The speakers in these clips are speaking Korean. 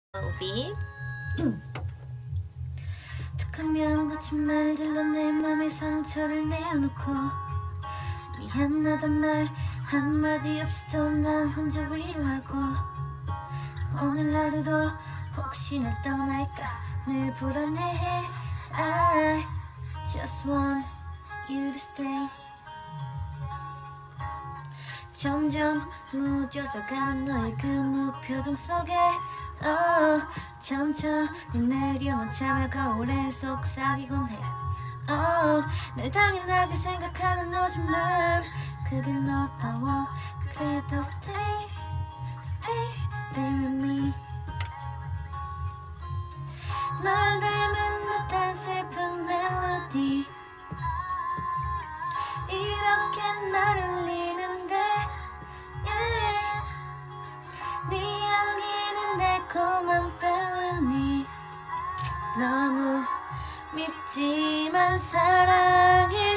빛 툭하면 거친 말들로 내 맘에 상처를 내어놓고 미안하단 말 한마디 없이도 나 혼자 위로하고 오늘 하루도 혹시 날 떠날까 늘 불안해해 I just want you to stay. 점점 무뎌져가는 너의 그 무표정 속에 천천히 내려오는 참여 거울에 속삭이곤 해 늘 당연하게 생각하는 너지만 그게 너다워. 그래도 stay, stay, stay with me. 널 닮은 듯한 슬픈 멜로디 이렇게 나를 울리는데 yeah. 네 향기는 달콤한 felony 너무 밉지만 사랑해.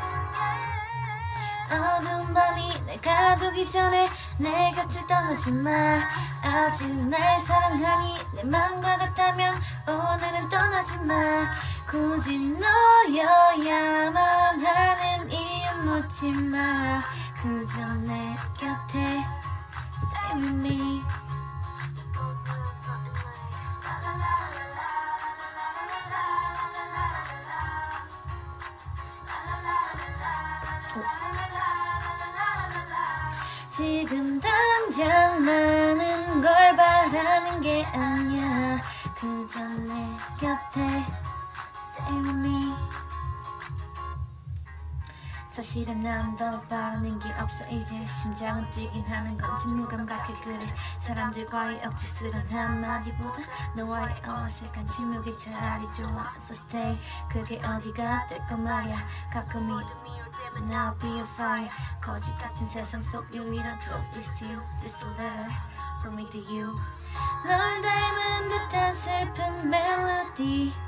어두운 밤이 날 가두기 전에 내 곁을 떠나지 마. 아직 날 사랑하니 내 맘과 같다면 오늘은 떠나지 마. 굳이 너여야만 하는 이유 묻지 마. 그저 내 곁에 stay with me. 지금 당장 많은 걸 바라는 게 아니야. 그저 내 곁에 stay with me. 사실은 난 더 바라는 게 없어. 이제 심장은 뛰긴 하는 건지 무감각해. 그래 사람들과의 억지스런 한마디보다 너와의 어색한 침묵이 차라리 좋아. So stay. 그게 어디가 될까 말야. 가끔 이러면 I'll be a fire. 거짓 같은 세상 속 유일한 truth is you. This a letter from me to you. 널 닮은 듯한 슬픈 멜로디